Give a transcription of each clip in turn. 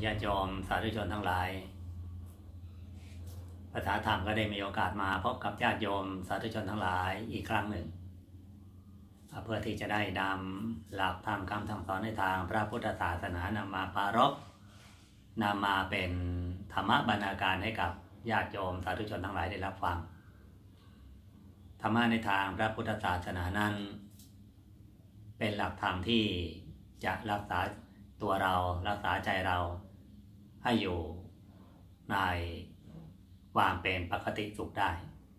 ญาติโยมสาธุชนทั้งหลายภาษาธรรมก็ได้มีโอกาสมาพบกับญาติโยมสาธุชนทั้งหลายอีกครั้งหนึ่งเพื่อที่จะได้นำหลักธรรมคำสั่งสอนในทางพระพุทธศาสนานำมาปรารภนำมาเป็นธรรมบรรณาการให้กับญาติโยมสาธุชนทั้งหลายได้รับฟังธรรมะในทางพระพุทธศาสนานั้นเป็นหลักธรรมที่จะรักษาตัวเรารักษาใจเราให้อยู่ในความเป็นปกติสุขได้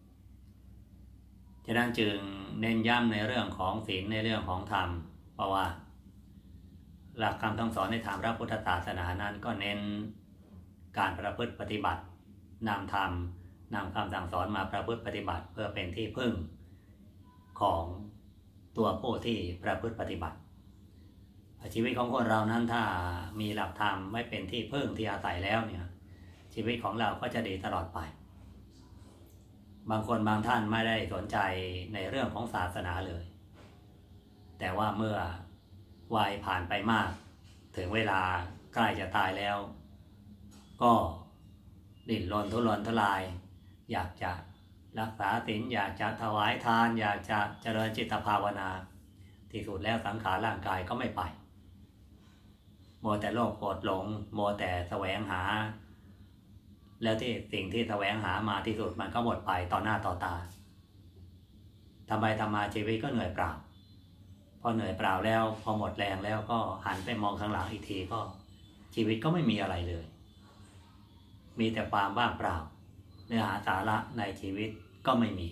ฉะนั้นจึงเน้นย้ำในเรื่องของศีลในเรื่องของธรรมเพราะว่าหลักคำสอนในทางพระพุทธศาสนานั้นก็เน้นการประพฤติปฏิบัตินำธรรมนำคำสั่งสอนมาประพฤติปฏิบัติเพื่อเป็นที่พึ่งของตัวผู้ที่ประพฤติปฏิบัติชีวิตของคนเรานั้นถ้ามีหลักธรรมไม่เป็นที่พึ่งที่อาศัยแล้วเนี่ยชีวิตของเราก็จะดีตลอดไปบางคนบางท่านไม่ได้สนใจในเรื่องของศาสนาเลยแต่ว่าเมื่อวัยผ่านไปมากถึงเวลาใกล้จะตายแล้วก็ดิ้นรนทุรนทุรายอยากจะรักษาศีลอยากจะถวายทานอยากจะเจริญจิตภาวนาที่สุดแล้วสังขารร่างกายก็ไม่ไปมัวแต่โลภโกรธหลงมัวแต่แสวงหาแล้วที่สิ่งที่แสวงหามาที่สุดมันก็หมดไปต่อหน้าต่อตาทำมาชีวิตก็เหนื่อยเปล่าพอเหนื่อยเปล่าแล้วพอหมดแรงแล้วก็หันไปมองข้างหลังอีกทีก็ชีวิตก็ไม่มีอะไรเลยมีแต่ความว่างเปล่าเนื้อหาสาระในชีวิตก็ไม่มี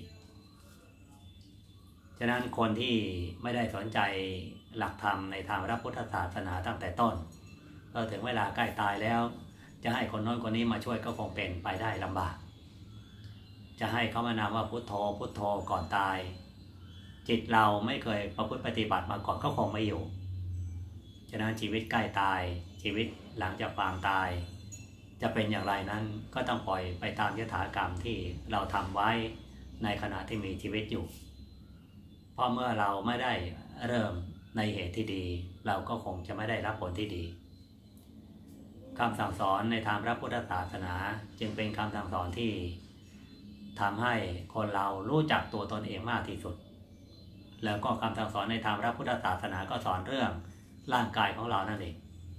ฉะนั้นคนที่ไม่ได้สนใจหลักธรรมในทางพระพุทธศาสนาตั้งแต่ต้นพอถึงเวลาใกล้ตายแล้วจะให้คนโน้นคนนี้มาช่วยก็คงเป็นไปได้ลำบากจะให้เขามานำว่าพุทโธพุทโธก่อนตายจิตเราไม่เคยประพฤติปฏิบัติมาก่อนก็คงไม่อยู่ฉะนั้นชีวิตใกล้ตายชีวิตหลังจากความตายจะเป็นอย่างไรนั้นก็ต้องปล่อยไปตามยถากรรมที่เราทำไว้ในขณะที่มีชีวิตอยู่เพราะเมื่อเราไม่ได้เริ่มในเหตุที่ดีเราก็คงจะไม่ได้รับผลที่ดีคำสั่งสอนในทางพระพุทธศาสนาจึงเป็นคำสั่งสอนที่ทำให้คนเรารู้จักตัวตนเองมากที่สุดแล้วก็คำสั่งสอนในทางพระพุทธศาสนาก็สอนเรื่องร่างกายของเรานั่นเอง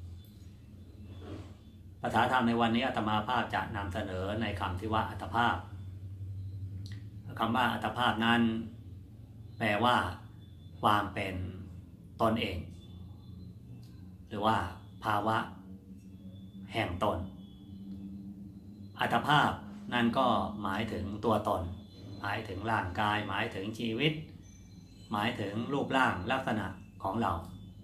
ภาษาธรรมในวันนี้อาตมาภาพจะนำเสนอในคำที่ว่าอัตภาพคำว่าอัตภาพนั้นแปลว่าความเป็นตนเองหรือว่าภาวะแห่งตนอัตภาพนั่นก็หมายถึงตัวตนหมายถึงร่างกายหมายถึงชีวิตหมายถึงรูปร่างลักษณะของเรา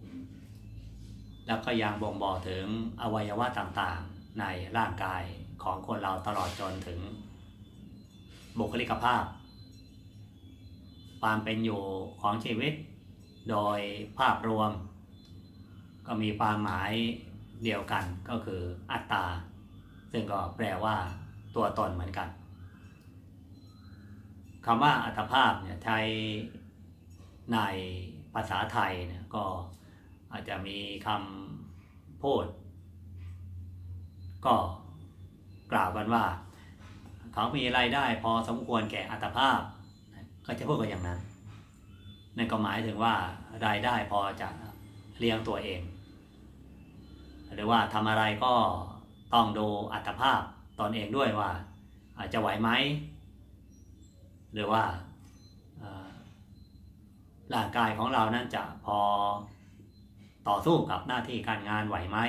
แล้วก็ยังบ่งบอกถึงอวัยวะต่างๆในร่างกายของคนเราตลอดจนถึงบุคลิกภาพความเป็นอยู่ของชีวิตโดยภาพรวมก็มีความหมายเดียวกันก็คืออัตตาซึ่งก็แปลว่าตัวตนเหมือนกันคำว่าอัตภาพเนี่ยใช้ในภาษาไทยเนี่ยก็อาจจะมีคำพูดก็กล่าวกันว่าเขามีรายได้พอสมควรแก่อัตภาพก็จะพูดกันอย่างนั้นนั่นก็หมายถึงว่ารายได้พอจะเลี้ยงตัวเองหรือว่าทำอะไรก็ต้องดูอัตภาพตนเองด้วยว่าจะไหวไหมหรือว่าร่างกายของเรานั้นจะพอต่อสู้กับหน้าที่การงานไหวไหม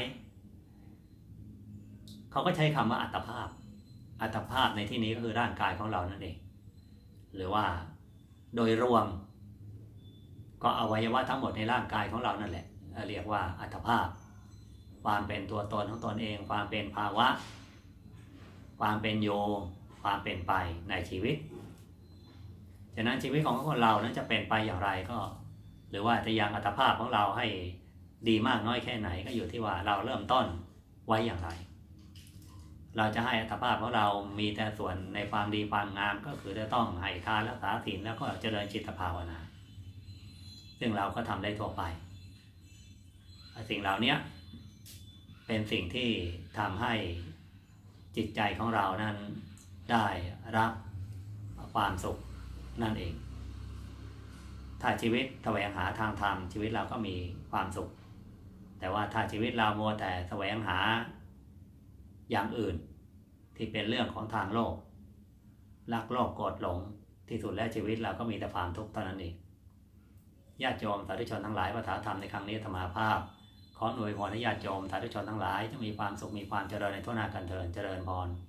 เขาก็ใช้คำว่าอัตภาพอัตภาพในที่นี้ก็คือร่างกายของเรานั่นเองหรือว่าโดยรวมก็อวัยวะทั้งหมดในร่างกายของเรานั่นแหละเรียกว่าอัตภาพความเป็นตัวตนของตนเองความเป็นภาวะความเป็นอยู่ความเป็นไปในชีวิตฉะนั้นชีวิตของคนเรานั้นจะเป็นไปอย่างไรก็หรือว่าจะยังอัตภาพของเราให้ดีมากน้อยแค่ไหนก็อยู่ที่ว่าเราเริ่มต้นไว้อย่างไรเราจะให้อัตภาพของเรามีแต่ส่วนในความดีความงามก็คือจะต้องให้ทานรักษาศีลแล้วก็เจริญจิตภาวนาซึ่งเราก็ทำได้ทั่วไปสิ่งเหล่านี้เป็นสิ่งที่ทำให้จิตใจของเรานั้นได้รับความสุขนั่นเองถ้าชีวิตแสวงหาทางธรรมชีวิตเราก็มีความสุขแต่ว่าถ้าชีวิตเรามัวแต่แสวงหาอย่างอื่นที่เป็นเรื่องของทางโลกรักโลภโกรธหลงที่สุดแล้วชีวิตเราก็มีแต่ความทุกข์เท่านั้นเองญาติโยมสาธุชนทั้งหลายพระธรรมในครั้งนี้ธรรมาภาพขออวยพรให้ญาติโยมสาธุชนทั้งหลายจะมีความสุขมีความเจริญในทั่วหน้ากันเถิดเจริญพร